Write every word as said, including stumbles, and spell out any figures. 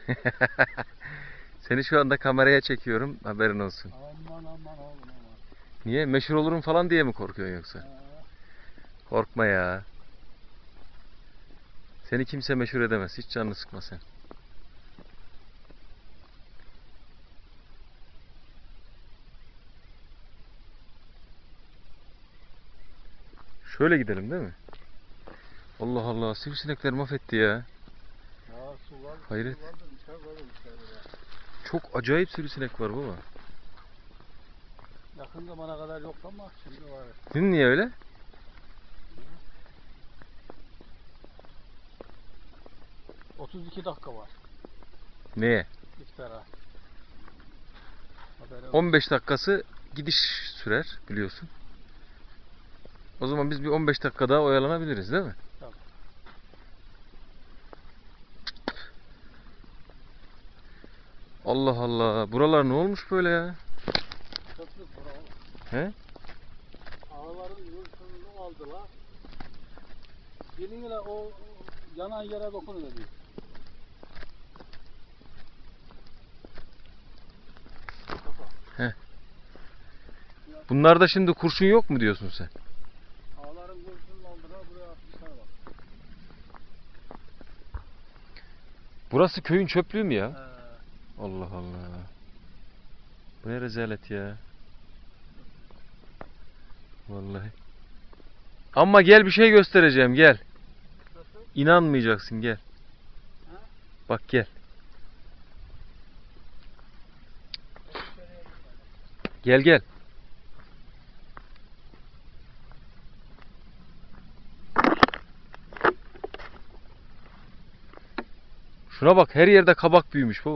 Seni şu anda kameraya çekiyorum. Haberin olsun. Aman aman oğlum aman. Niye? Meşhur olurum falan diye mi korkuyorsun yoksa? Ha, Korkma ya. Seni kimse meşhur edemez. Hiç canını sıkma sen. Şöyle gidelim değil mi? Allah Allah, sivrisinekler mahvetti ya. ya sular, Hayret. sular da içer böyle içer ya. Çok acayip sivrisinek var baba. Yakın zamana kadar yok ama şimdi var. Dün niye öyle? otuz iki dakika var Neye? iftara. Haberin on beş dakikası gidiş sürer biliyorsun. O zaman biz bir on beş dakika daha oyalanabiliriz değil mi? Tabii. Allah Allah. Buralar ne olmuş böyle ya? Köprü bura oğlum. He? Ağların yurtunu aldılar. Bilinle o yanan yere dokunuverdi. Bunlarda şimdi kurşun yok mu diyorsun sen? Ağların yurtunu aldılar buraya atmışlar bak. Burası köyün çöplüğü mü ya? He. Allah Allah. Bu ne rezalet ya. Vallahi. Ama gel bir şey göstereceğim gel. İnanmayacaksın gel. Bak gel. Gel gel. Şuna bak, her yerde kabak büyümüş baba.